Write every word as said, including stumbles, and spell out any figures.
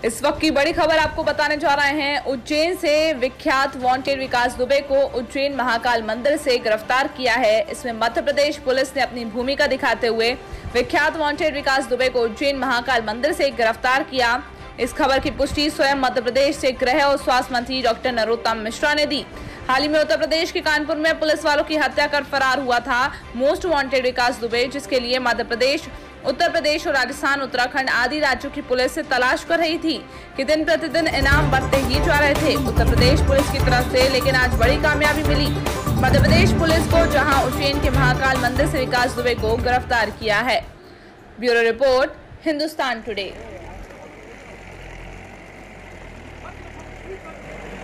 इस वक्त की बड़ी खबर आपको बताने जा रहे हैं। उज्जैन से विख्यात वांटेड विकास दुबे को उज्जैन महाकाल मंदिर से गिरफ्तार किया है। इसमें मध्य प्रदेश पुलिस ने अपनी भूमिका दिखाते हुए विख्यात वांटेड विकास दुबे को उज्जैन महाकाल मंदिर से गिरफ्तार किया। इस खबर की पुष्टि स्वयं मध्य प्रदेश से गृह और स्वास्थ्य मंत्री डॉक्टर नरोत्तम मिश्रा ने दी। हाल ही में उत्तर प्रदेश के कानपुर में पुलिस वालों की हत्या कर फरार हुआ था मोस्ट वांटेड विकास दुबे, जिसके लिए मध्य प्रदेश, उत्तर प्रदेश और राजस्थान, उत्तराखंड आदि राज्यों की पुलिस से तलाश कर रही थी कि दिन प्रतिदिन इनाम बढ़ते ही जा रहे थे उत्तर प्रदेश पुलिस की तरफ से। लेकिन आज बड़ी कामयाबी मिली मध्य प्रदेश पुलिस को, जहां उज्जैन के महाकाल मंदिर से विकास दुबे को गिरफ्तार किया है। Bureau report, Hindustan today.